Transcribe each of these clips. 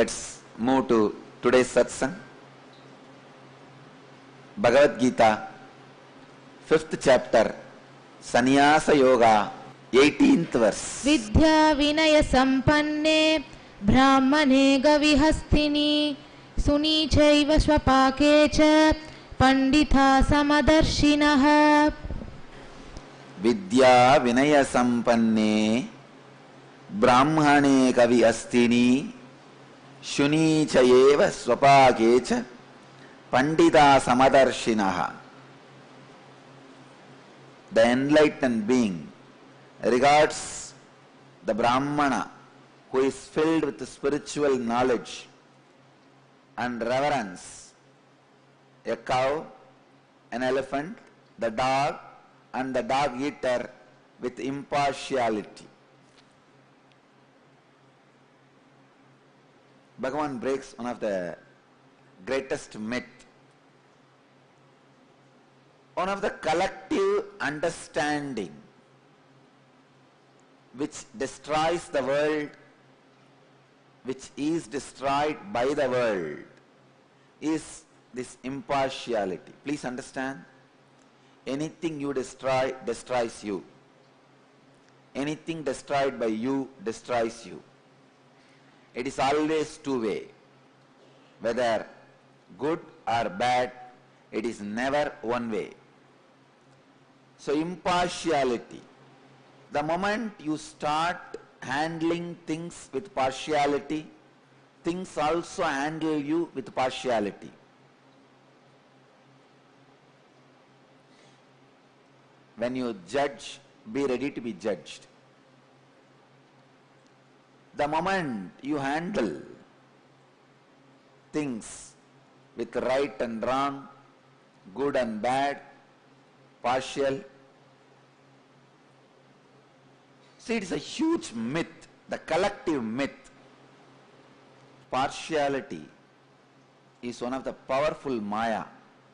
Let's move to today's satsang. Bhagavad Gita, 5th chapter, Sannyasa Yoga, 18th verse. Vidya Vinaya Sampanne Brahmane Gavihastini Sunichaiva Swapakecha Panditha Samadarshinaha. Vidya Vinaya Sampanne Brahmane Gavihastini Sunichayeva Swapakecha Pandita Samadarshinaha. The enlightened being regards the Brahmana who is filled with spiritual knowledge and reverence, a cow, an elephant, the dog, and the dog eater with impartiality. Bhagavan breaks one of the greatest myth. One of the collective understanding which destroys the world, which is destroyed by the world, is this impartiality. Please understand, anything you destroy destroys you. Anything destroyed by you destroys you. It is always two-way. Whether good or bad, it is never one way. So impartiality. The moment you start handling things with partiality, things also handle you with partiality. When you judge, be ready to be judged. The moment you handle things with right and wrong, good and bad, partial. See, it is a huge myth, the collective myth. Partiality is one of the powerful Maya.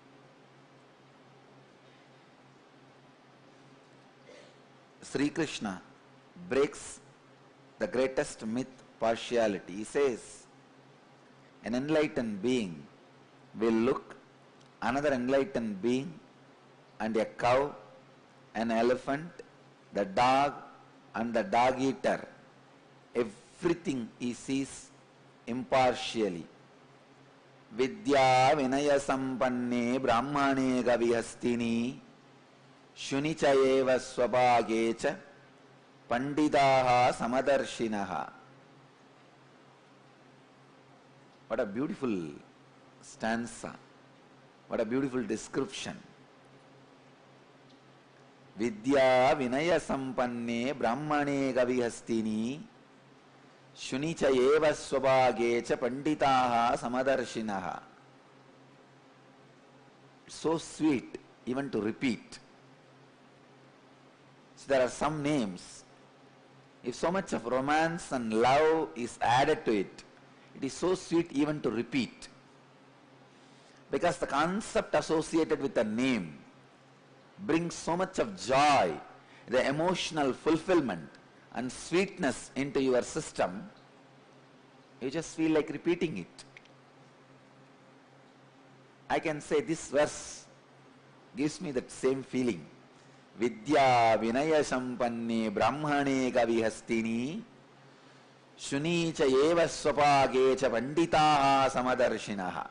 Sri Krishna breaks the greatest myth, partiality. He says, an enlightened being will look another enlightened being and a cow, an elephant, the dog and the dog eater, everything he sees impartially. Vidya Vinaya Sampanne Brahmane Gavihastini Shunichayeva Swabhagecha Pandidaha Samadarshinaha. What a beautiful stanza. What a beautiful description. Vidya Vinaya Sampanne Brahmane Gavihastini Shunichayeva Swabhagecha Panditaha Samadarshinaha. So sweet even to repeat. So there are some names. If so much of romance and love is added to it, it is so sweet even to repeat. Because the concept associated with a name brings so much of joy, the emotional fulfillment and sweetness into your system, you just feel like repeating it. I can say this verse gives me that same feeling. Vidya Vinaya Sampanne Brahmane Gavihastini Shunicha Eva Swapagecha Panditaha Samadarshinaha.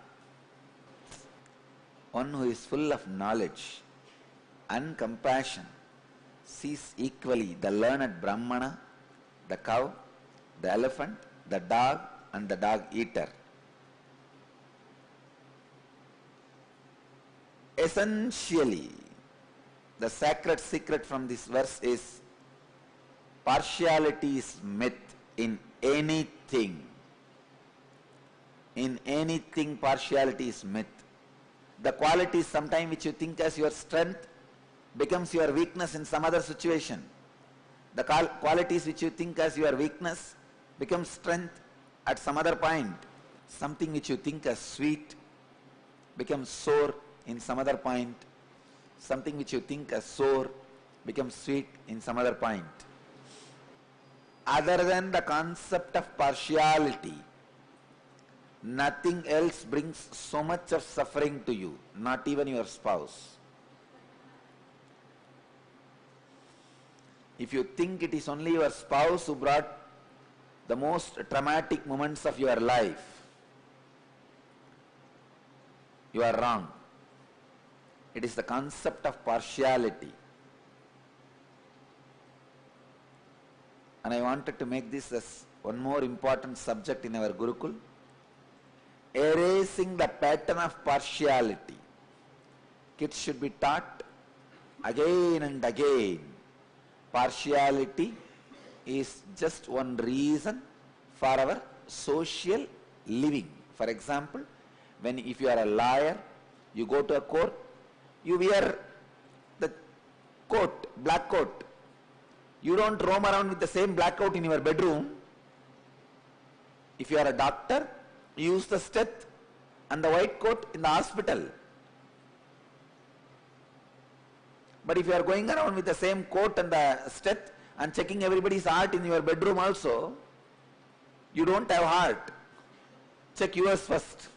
One who is full of knowledge and compassion sees equally the learned Brahmana, the cow, the elephant, the dog and the dog eater. Essentially, the sacred secret from this verse is partiality is myth in anything. In anything partiality is myth. The qualities sometimes which you think as your strength becomes your weakness in some other situation. The qualities which you think as your weakness becomes strength at some other point. Something which you think as sweet becomes sour in some other point. Something which you think as sour becomes sweet in some other point. Other than the concept of partiality, Nothing else brings so much of suffering to you, not even your spouse. If you think it is only your spouse who brought the most traumatic moments of your life, you are wrong. It is the concept of partiality. And I wanted to make this as one more important subject in our Gurukul. Erasing the pattern of partiality. Kids should be taught again and again. Partiality is just one reason for our social living. For example, if you are a lawyer, you go to a court, you wear the coat, black coat. You don't roam around with the same black coat in your bedroom. If you are a doctor, you use the steth and the white coat in the hospital. But if you are going around with the same coat and the steth and checking everybody's heart in your bedroom also, you don't have heart. Check yours first.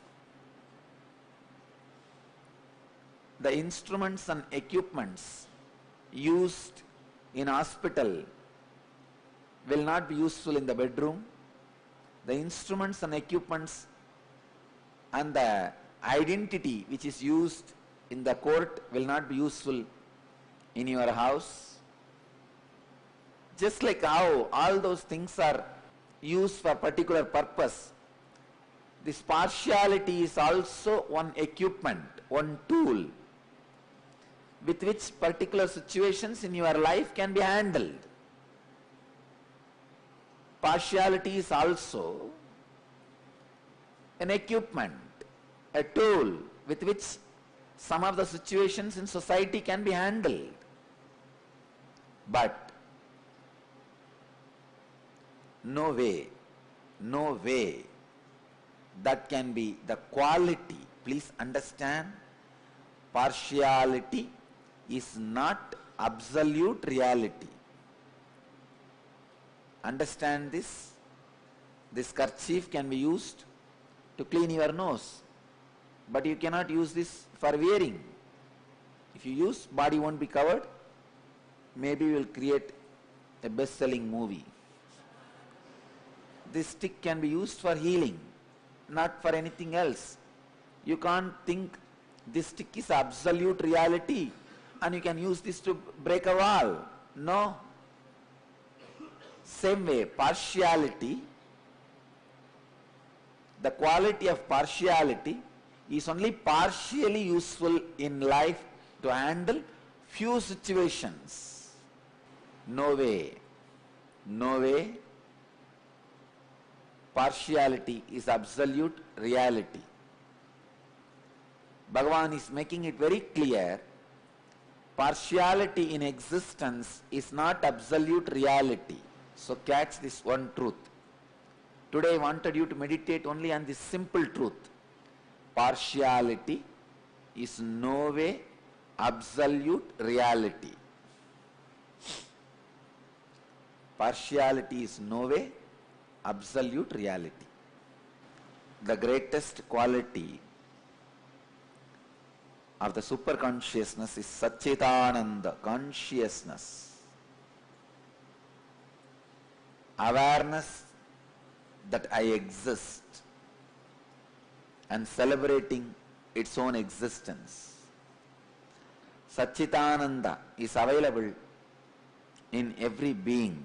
The instruments and equipments used in hospital will not be useful in the bedroom. The instruments and equipments and the identity which is used in the court will not be useful in your house. Just like how all those things are used for particular purpose, this partiality is also one equipment, one tool with which particular situations in your life can be handled. Partiality is also an equipment, a tool with which some of the situations in society can be handled. But no way that can be the quality. Please understand, partiality is not absolute reality. Understand this. This kerchief can be used to clean your nose, but you cannot use this for wearing. If you use, body won't be covered. Maybe you will create a best-selling movie. This stick can be used for healing, not for anything else. You can't think this stick is absolute reality and you can use this to break a wall. No. Same way, partiality, the quality of partiality is only partially useful in life to handle few situations. No way partiality is absolute reality. Bhagavan is making it very clear, partiality in existence is not absolute reality. So catch this one truth. Today I wanted you to meditate only on this simple truth. Partiality is no way absolute reality. Partiality is no way absolute reality. The greatest quality of the superconsciousness is Satchitananda, consciousness, awareness that I exist and celebrating its own existence. Satchitananda is available in every being.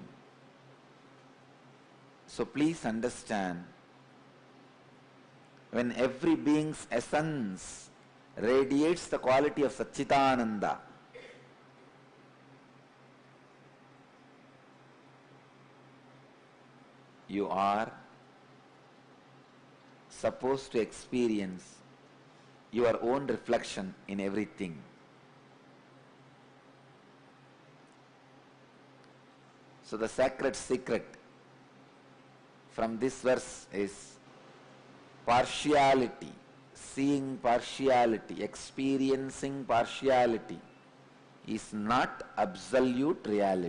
So please understand, when every being's essence radiates the quality of Satchitananda, you are supposed to experience your own reflection in everything. So the sacred secret from this verse is partiality, seeing partiality, experiencing partiality is not absolute reality.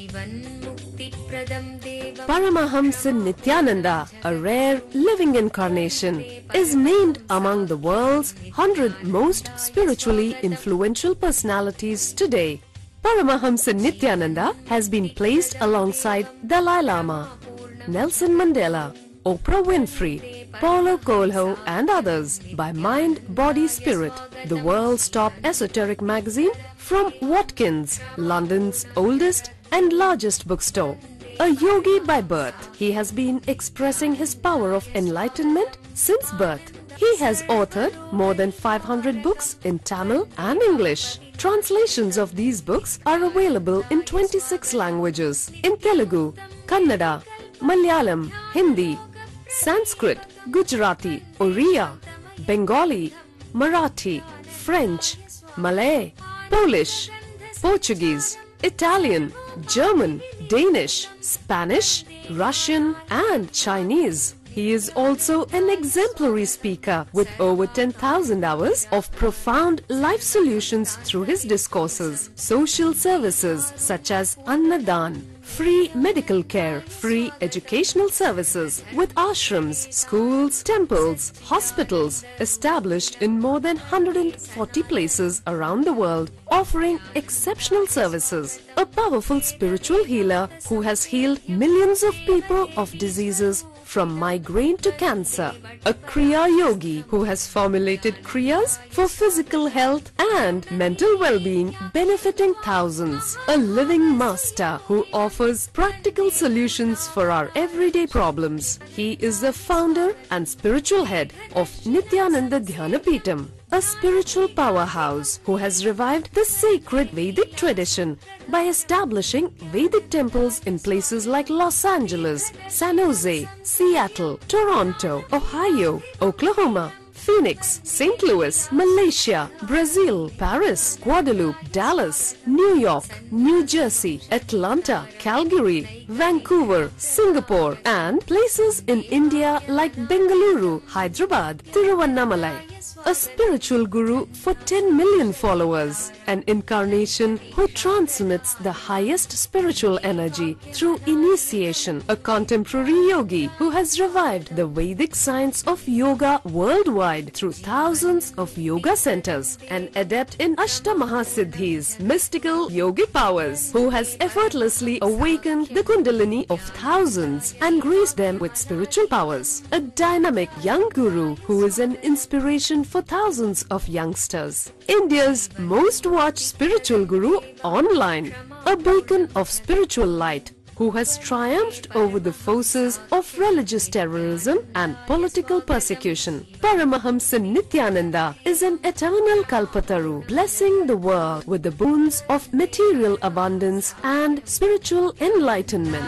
Paramahamsa Nityananda, a rare living incarnation, is named among the world's 100 most spiritually influential personalities today. Paramahamsa Nityananda has been placed alongside Dalai Lama, Nelson Mandela, Oprah Winfrey, Paulo Coelho and others by Mind, Body, Spirit, the world's top esoteric magazine from Watkins, London's oldest and largest bookstore. A yogi by birth, he has been expressing his power of enlightenment since birth. He has authored more than 500 books in Tamil and English. Translations of these books are available in 26 languages in Telugu, Kannada, Malayalam, Hindi, Sanskrit, Gujarati, Oriya, Bengali, Marathi, French, Malay, Polish, Portuguese, Italian, German, Danish, Spanish, Russian and Chinese. He is also an exemplary speaker with over 10,000 hours of profound life solutions through his discourses. Social services such as Annadan, free medical care, free educational services with ashrams, schools, temples, hospitals established in more than 140 places around the world, offering exceptional services. A powerful spiritual healer who has healed millions of people of diseases from migraine to cancer. A Kriya Yogi who has formulated Kriyas for physical health and mental well-being, benefiting thousands. A living master who offers practical solutions for our everyday problems. He is the founder and spiritual head of Nityananda Dhyanapitham, a spiritual powerhouse who has revived the sacred Vedic tradition by establishing Vedic temples in places like Los Angeles, San Jose, Seattle, Toronto, Ohio, Oklahoma, Phoenix, St. Louis, Malaysia, Brazil, Paris, Guadeloupe, Dallas, New York, New Jersey, Atlanta, Calgary, Vancouver, Singapore, and places in India like Bengaluru, Hyderabad, Tiruvannamalai. A spiritual guru for 10 million followers, an incarnation who transmits the highest spiritual energy through initiation, a contemporary yogi who has revived the Vedic science of yoga worldwide through thousands of yoga centers, an adept in Ashtamahasiddhis, mystical yogic powers, who has effortlessly awakened the Kundalini of thousands and graced them with spiritual powers, a dynamic young guru who is an inspiration for thousands of youngsters. India's most watched spiritual guru online, a beacon of spiritual light who has triumphed over the forces of religious terrorism and political persecution. Paramahamsa Nityananda is an eternal Kalpataru, blessing the world with the boons of material abundance and spiritual enlightenment.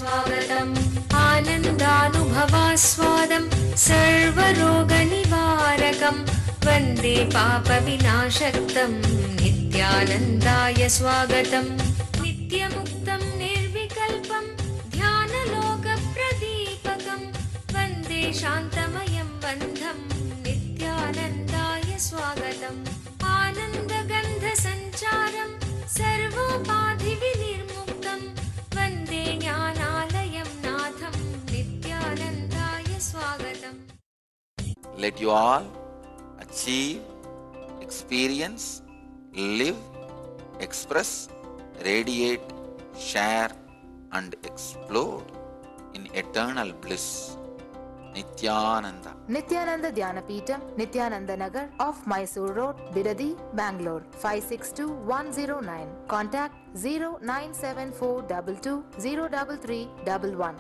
वन्दे पापविनाशक्तं नित्यानन्दाय स्वागतं नित्यमुक्तं निर्विकल्पं ध्यानलोकप्रदीपकं वन्दे शान्तमयं बन्धं नित्यानन्दाय स्वागतम् आनन्दगन्धसञ्चारं सर्वोपाधिविनिर्मुक्तं वन्दे ज्ञानालयं नाथं नित्यानन्दाय स्वागतम्. Let you all achieve, experience, live, express, radiate, share and explode in eternal bliss. Nityananda. Nityananda Dhyanapitham, Nityananda Nagar off Mysore Road, Bidadi, Bangalore 562109. Contact 097422033311.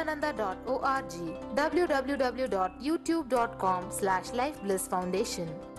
www.nityananda.org. www.youtube.com/Life Bliss Foundation.